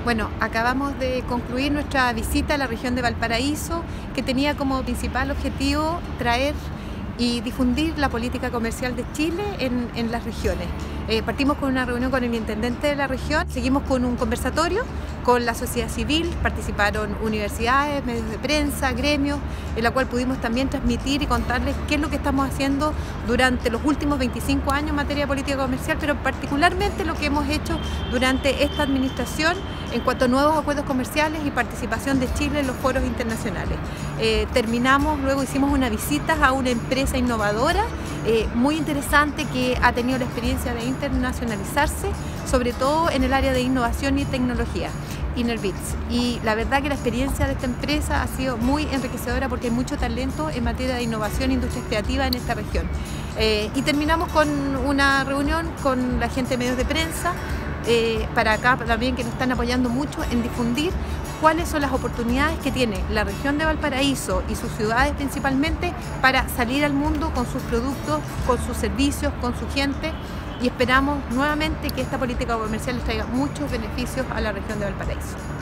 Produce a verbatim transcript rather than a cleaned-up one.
Bueno, acabamos de concluir nuestra visita a la región de Valparaíso, que tenía como principal objetivo traer y difundir la política comercial de Chile en, en las regiones. Eh, partimos con una reunión con el intendente de la región, seguimos con un conversatorio con la sociedad civil, participaron universidades, medios de prensa, gremios, en la cual pudimos también transmitir y contarles qué es lo que estamos haciendo durante los últimos veinticinco años en materia de política comercial, pero particularmente lo que hemos hecho durante esta administración en cuanto a nuevos acuerdos comerciales y participación de Chile en los foros internacionales. Eh, terminamos, luego hicimos una visita a una empresa innovadora eh, muy interesante que ha tenido la experiencia de internacionalizarse, sobre todo en el área de innovación y tecnología, Innerbits. Y la verdad que la experiencia de esta empresa ha sido muy enriquecedora porque hay mucho talento en materia de innovación e industria creativa en esta región. Eh, y terminamos con una reunión con la gente de medios de prensa, eh, para acá también, que nos están apoyando mucho en difundir cuáles son las oportunidades que tiene la región de Valparaíso y sus ciudades principalmente para salir al mundo con sus productos, con sus servicios, con su gente, y esperamos nuevamente que esta política comercial les traiga muchos beneficios a la región de Valparaíso.